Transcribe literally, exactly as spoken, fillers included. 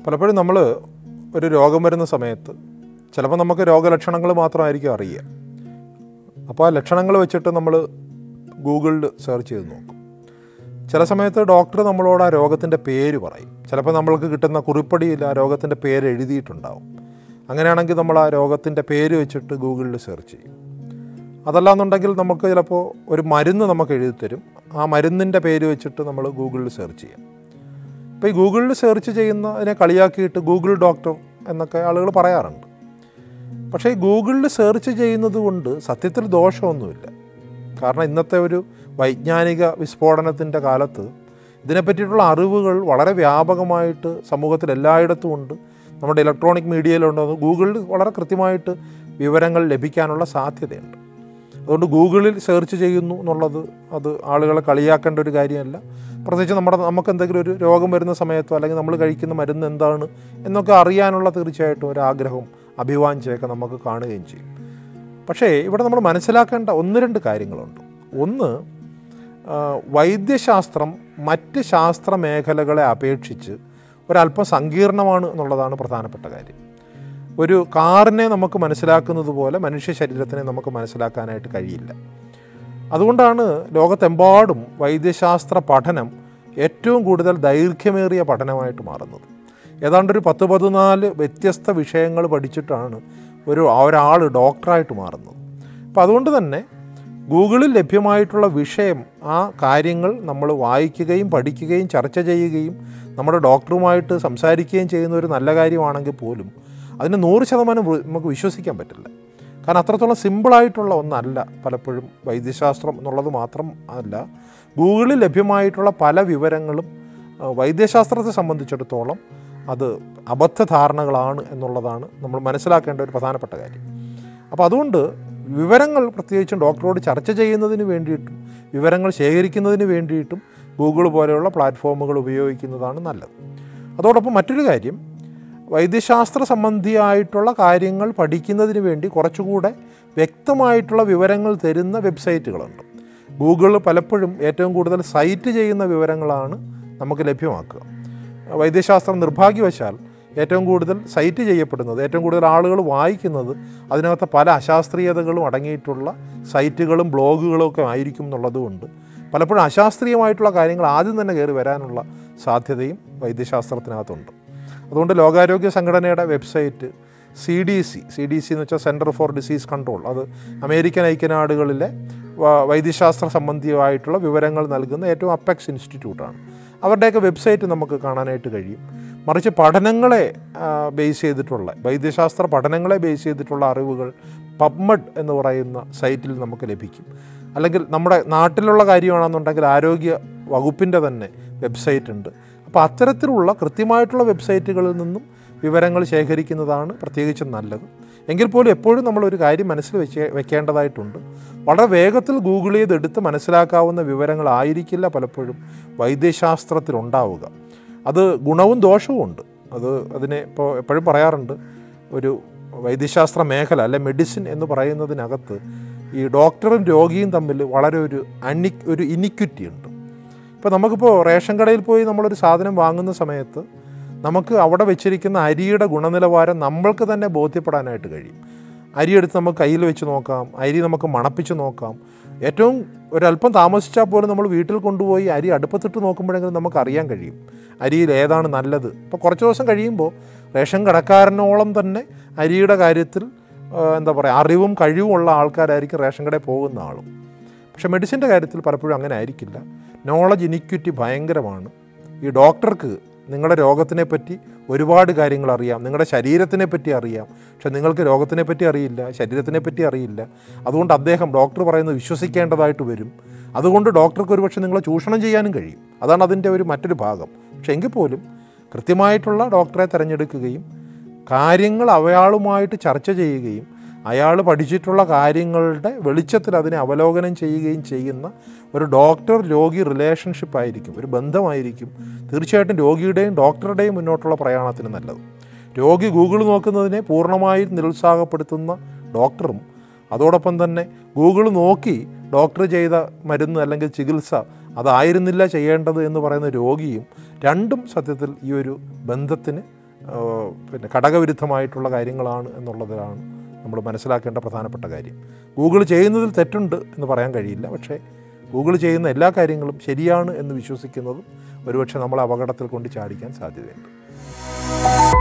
പലപ്പോഴും നമ്മൾ ഒരു രോഗം വരുന്ന സമയത്ത് ചിലപ്പോൾ നമുക്ക് രോഗലക്ഷണങ്ങൾ മാത്രമായിരിക്കും അറിയുക. അപ്പോൾ ആ ലക്ഷണങ്ങൾ വെച്ചിട്ട് നമ്മൾ ഗൂഗിളിൽ സെർച്ച് ചെയ്ത് നോക്കും. ചില സമയത്ത് ഡോക്ടർ നമ്മളോട് ആ രോഗത്തിൻ്റെ പേര് പറയും. ചിലപ്പോൾ നമ്മൾക്ക് കിട്ടുന്ന കുറിപ്പടിയിൽ ആ രോഗത്തിൻ്റെ പേര് എഴുതിയിട്ടുണ്ടാവും. അങ്ങനെയാണെങ്കിൽ നമ്മൾ ആ രോഗത്തിൻ്റെ പേര് വെച്ചിട്ട് ഗൂഗിളിൽ സെർച്ച് ചെയ്യും. അതല്ലാന്നുണ്ടെങ്കിൽ നമുക്ക് ചിലപ്പോൾ ഒരു മരുന്ന് നമുക്ക് എഴുതി തരും. ആ മരുന്നിൻ്റെ പേര് വെച്ചിട്ട് നമ്മൾ ഗൂഗിളിൽ സെർച്ച് ചെയ്യാം. ഇപ്പോൾ ഈ ഗൂഗിളിൽ സെർച്ച് ചെയ്യുന്ന അതിനെ കളിയാക്കിയിട്ട് ഗൂഗിൾ ഡോക്ടർ എന്നൊക്കെ ആളുകൾ പറയാറുണ്ട്. പക്ഷേ ഈ ഗൂഗിളിൽ സെർച്ച് ചെയ്യുന്നത് കൊണ്ട് സത്യത്തിൽ ദോഷമൊന്നുമില്ല. കാരണം ഇന്നത്തെ ഒരു വൈജ്ഞാനിക വിസ്ഫോടനത്തിൻ്റെ കാലത്ത് ഇതിനെപ്പറ്റിയിട്ടുള്ള അറിവുകൾ വളരെ വ്യാപകമായിട്ട് സമൂഹത്തിൽ എല്ലായിടത്തും ഉണ്ട്. നമ്മുടെ ഇലക്ട്രോണിക് മീഡിയയിലുണ്ടോ ഗൂഗിളിൽ വളരെ കൃത്യമായിട്ട് വിവരങ്ങൾ ലഭിക്കാനുള്ള സാധ്യതയുണ്ട്. അതുകൊണ്ട് ഗൂഗിളിൽ സെർച്ച് ചെയ്യുന്നു എന്നുള്ളത് അത് ആളുകളെ കളിയാക്കേണ്ട ഒരു കാര്യമല്ല. പ്രത്യേകിച്ച് നമ്മുടെ നമുക്ക് എന്തെങ്കിലും ഒരു രോഗം വരുന്ന സമയത്തോ അല്ലെങ്കിൽ നമ്മൾ കഴിക്കുന്ന മരുന്ന് എന്താണ് എന്നൊക്കെ അറിയാനുള്ള തീർച്ചയായിട്ടും ഒരു ആഗ്രഹവും അഭിവാഞ്ചയൊക്കെ നമുക്ക് കാണുകയും ചെയ്യും. പക്ഷേ ഇവിടെ നമ്മൾ മനസ്സിലാക്കേണ്ട ഒന്ന് രണ്ട് കാര്യങ്ങളുണ്ട്. ഒന്ന്, വൈദ്യശാസ്ത്രം മറ്റ് ശാസ്ത്ര മേഖലകളെ അപേക്ഷിച്ച് ഒരല്പം സങ്കീർണമാണ് എന്നുള്ളതാണ് പ്രധാനപ്പെട്ട കാര്യം. ഒരു കാറിനെ നമുക്ക് മനസ്സിലാക്കുന്നത് പോലെ മനുഷ്യ ശരീരത്തിനെ നമുക്ക് മനസ്സിലാക്കാനായിട്ട് കഴിയില്ല. അതുകൊണ്ടാണ് ലോകത്തെമ്പാടും വൈദ്യശാസ്ത്ര പഠനം ഏറ്റവും കൂടുതൽ ദൈർഘ്യമേറിയ പഠനമായിട്ട് മാറുന്നത്. ഏതാണ്ടൊരു പത്ത് പതിനാല് വ്യത്യസ്ത വിഷയങ്ങൾ പഠിച്ചിട്ടാണ് ഒരു ഒരാൾ ഡോക്ടറായിട്ട് മാറുന്നത്. അപ്പം അതുകൊണ്ട് തന്നെ ഗൂഗിളിൽ ലഭ്യമായിട്ടുള്ള വിഷയം, ആ കാര്യങ്ങൾ നമ്മൾ വായിക്കുകയും പഠിക്കുകയും ചർച്ച ചെയ്യുകയും നമ്മുടെ ഡോക്ടറുമായിട്ട് സംസാരിക്കുകയും ചെയ്യുന്ന ഒരു നല്ല കാര്യമാണെങ്കിൽ പോലും അതിന് നൂറ് ശതമാനം നമുക്ക് വിശ്വസിക്കാൻ പറ്റില്ല. കാരണം അത്രത്തോളം സിമ്പിളായിട്ടുള്ള ഒന്നല്ല പലപ്പോഴും വൈദ്യശാസ്ത്രം എന്നുള്ളത് മാത്രം അല്ല. ഗൂഗിളിൽ ലഭ്യമായിട്ടുള്ള പല വിവരങ്ങളും വൈദ്യശാസ്ത്രത്തെ സംബന്ധിച്ചിടത്തോളം അത് അബദ്ധധാരണകളാണ് എന്നുള്ളതാണ് നമ്മൾ മനസ്സിലാക്കേണ്ട ഒരു പ്രധാനപ്പെട്ട കാര്യം. അപ്പോൾ അതുകൊണ്ട് വിവരങ്ങൾ പ്രത്യേകിച്ചും ഡോക്ടറോട് ചർച്ച ചെയ്യുന്നതിന് വേണ്ടിയിട്ടും വിവരങ്ങൾ ശേഖരിക്കുന്നതിന് വേണ്ടിയിട്ടും ഗൂഗിൾ പോലെയുള്ള പ്ലാറ്റ്ഫോമുകൾ ഉപയോഗിക്കുന്നതാണ് നല്ലത്. അതോടൊപ്പം മറ്റൊരു കാര്യം, വൈദ്യശാസ്ത്ര സംബന്ധിയായിട്ടുള്ള കാര്യങ്ങൾ പഠിക്കുന്നതിന് വേണ്ടി കുറച്ചുകൂടെ വ്യക്തമായിട്ടുള്ള വിവരങ്ങൾ തരുന്ന വെബ്സൈറ്റുകളുണ്ട്. ഗൂഗിൾ പലപ്പോഴും ഏറ്റവും കൂടുതൽ സൈറ്റ് ചെയ്യുന്ന വിവരങ്ങളാണ് നമുക്ക് ലഭ്യമാക്കുക. വൈദ്യശാസ്ത്രം നിർഭാഗ്യവശാൽ ഏറ്റവും കൂടുതൽ സൈറ്റ് ചെയ്യപ്പെടുന്നത്, ഏറ്റവും കൂടുതൽ ആളുകൾ വായിക്കുന്നത് അതിനകത്ത് പല അശാസ്ത്രീയതകളും അടങ്ങിയിട്ടുള്ള സൈറ്റുകളും ബ്ലോഗുകളും ഒക്കെ ആയിരിക്കും എന്നുള്ളതുകൊണ്ട് പലപ്പോഴും അശാസ്ത്രീയമായിട്ടുള്ള കാര്യങ്ങൾ ആദ്യം തന്നെ കയറി വരാനുള്ള സാധ്യതയും വൈദ്യശാസ്ത്രത്തിനകത്തുണ്ട്. അതുകൊണ്ട് ലോകാരോഗ്യ സംഘടനയുടെ website C D C C D C എന്ന് വെച്ചാൽ സെൻറ്റർ ഫോർ ഡിസീസ് കൺട്രോൾ, അത് അമേരിക്കൻ ഐക്യനാടുകളിലെ വൈദ്യശാസ്ത്ര സംബന്ധിയായിട്ടുള്ള വിവരങ്ങൾ നൽകുന്ന ഏറ്റവും അപ്പെക്സ് ഇൻസ്റ്റിറ്റ്യൂട്ടാണ്. അവരുടെയൊക്കെ വെബ്സൈറ്റ് നമുക്ക് കാണാനായിട്ട് കഴിയും. മറിച്ച് പഠനങ്ങളെ ബേസ് ചെയ്തിട്ടുള്ള വൈദ്യശാസ്ത്ര പഠനങ്ങളെ ബേസ് ചെയ്തിട്ടുള്ള അറിവുകൾ പബ്മെഡ് എന്ന് പറയുന്ന സൈറ്റിൽ നമുക്ക് ലഭിക്കും. അല്ലെങ്കിൽ നമ്മുടെ നാട്ടിലുള്ള കാര്യമാണെന്നുണ്ടെങ്കിൽ ആരോഗ്യ വകുപ്പിൻ്റെ തന്നെ വെബ്സൈറ്റ് ഉണ്ട്. അപ്പോൾ അത്തരത്തിലുള്ള കൃത്യമായിട്ടുള്ള വെബ്സൈറ്റുകളിൽ നിന്നും വിവരങ്ങൾ ശേഖരിക്കുന്നതാണ് പ്രത്യേകിച്ചും നല്ലത്. എങ്കിൽ പോലും എപ്പോഴും നമ്മളൊരു കാര്യം മനസ്സിൽ വെച്ച് വെക്കേണ്ടതായിട്ടുണ്ട്. വളരെ വേഗത്തിൽ ഗൂഗിൾ ചെയ്തെടുത്ത് മനസ്സിലാക്കാവുന്ന വിവരങ്ങളായിരിക്കില്ല പലപ്പോഴും വൈദ്യശാസ്ത്രത്തിലുണ്ടാവുക. അത് ഗുണവും ദോഷവും ഉണ്ട്. അത് അതിനെ ഇപ്പോൾ എപ്പോഴും പറയാറുണ്ട്, ഒരു വൈദ്യശാസ്ത്ര മേഖല അല്ലെ മെഡിസിൻ എന്ന് പറയുന്നതിനകത്ത് ഈ ഡോക്ടറും രോഗിയും തമ്മിൽ വളരെ ഒരു അനി ഒരു ഇനിക്വിറ്റി ഉണ്ട്. ഇപ്പോൾ നമുക്കിപ്പോൾ റേഷൻ കടയിൽ പോയി നമ്മളൊരു സാധനം വാങ്ങുന്ന സമയത്ത് നമുക്ക് അവിടെ വെച്ചിരിക്കുന്ന അരിയുടെ ഗുണനിലവാരം നമ്മൾക്ക് തന്നെ ബോധ്യപ്പെടാനായിട്ട് കഴിയും. അരിയെടുത്ത് നമുക്ക് കയ്യിൽ വെച്ച് നോക്കാം, അരി നമുക്ക് മണപ്പിച്ച് നോക്കാം. ഏറ്റവും ഒരല്പം താമസിച്ചാൽ പോലും നമ്മൾ വീട്ടിൽ കൊണ്ടുപോയി അരി അടുപ്പത്തിട്ട് നോക്കുമ്പോഴെങ്കിലും നമുക്കറിയാൻ കഴിയും അരിയിൽ ഏതാണ് നല്ലത്. ഇപ്പോൾ കുറച്ച് ദിവസം കഴിയുമ്പോൾ റേഷൻ കടക്കാരനോളം തന്നെ അരിയുടെ കാര്യത്തിൽ എന്താ പറയുക അറിവും കഴിവുമുള്ള ആൾക്കാരായിരിക്കും റേഷൻ കടയിൽ പോകുന്ന ആളും. പക്ഷേ മെഡിസിൻ്റെ കാര്യത്തിൽ പലപ്പോഴും അങ്ങനെ ആയിരിക്കില്ല. നോളജ് ഇനിക്വിറ്റി ഭയങ്കരമാണ്. ഈ ഡോക്ടർക്ക് നിങ്ങളുടെ രോഗത്തിനെ പറ്റി ഒരുപാട് കാര്യങ്ങൾ അറിയാം, നിങ്ങളുടെ ശരീരത്തിനെ പറ്റി അറിയാം, പക്ഷെ നിങ്ങൾക്ക് രോഗത്തിനെ പറ്റി അറിയില്ല, ശരീരത്തിനെ പറ്റി അറിയില്ല. അതുകൊണ്ട് അദ്ദേഹം ഡോക്ടർ പറയുന്നത് വിശ്വസിക്കേണ്ടതായിട്ട് വരും. അതുകൊണ്ട് ഡോക്ടർക്ക് ഒരുപക്ഷെ നിങ്ങളെ ചൂഷണം ചെയ്യാനും കഴിയും. അതാണ് അതിൻ്റെ ഒരു മറ്റൊരു ഭാഗം. പക്ഷെ എങ്കിൽ പോലും കൃത്യമായിട്ടുള്ള ഡോക്ടറെ തിരഞ്ഞെടുക്കുകയും കാര്യങ്ങൾ അയാളുമായിട്ട് ചർച്ച ചെയ്യുകയും അയാൾ പഠിച്ചിട്ടുള്ള കാര്യങ്ങളുടെ വെളിച്ചത്തിൽ അതിനെ അവലോകനം ചെയ്യുകയും ചെയ്യുന്ന ഒരു ഡോക്ടർ രോഗി റിലേഷൻഷിപ്പ് ആയിരിക്കും, ഒരു ബന്ധമായിരിക്കും തീർച്ചയായിട്ടും രോഗിയുടെയും ഡോക്ടറുടെയും മുന്നോട്ടുള്ള പ്രയാണത്തിന് നല്ലത്. രോഗി ഗൂഗിൾ നോക്കുന്നതിനെ പൂർണ്ണമായും നിരുത്സാഹപ്പെടുത്തുന്ന ഡോക്ടറും അതോടൊപ്പം തന്നെ ഗൂഗിൾ നോക്കി ഡോക്ടർ ചെയ്ത മരുന്ന് അല്ലെങ്കിൽ ചികിത്സ അതായിരുന്നില്ല ചെയ്യേണ്ടത് എന്ന് പറയുന്ന രോഗിയും രണ്ടും സത്യത്തിൽ ഈ ഒരു ബന്ധത്തിന് പിന്നെ ഘടകവിരുദ്ധമായിട്ടുള്ള കാര്യങ്ങളാണ് എന്നുള്ളതാണ് നമ്മൾ മനസ്സിലാക്കേണ്ട പ്രധാനപ്പെട്ട കാര്യം. ഗൂഗിൾ ചെയ്യുന്നതിൽ തെറ്റുണ്ട് എന്ന് പറയാൻ കഴിയില്ല. പക്ഷേ ഗൂഗിൾ ചെയ്യുന്ന എല്ലാ കാര്യങ്ങളും ശരിയാണ് എന്ന് വിശ്വസിക്കുന്നതും ഒരുപക്ഷെ നമ്മളെ അപകടത്തിൽ കൊണ്ട് ചാടിക്കാൻ സാധ്യതയുണ്ട്.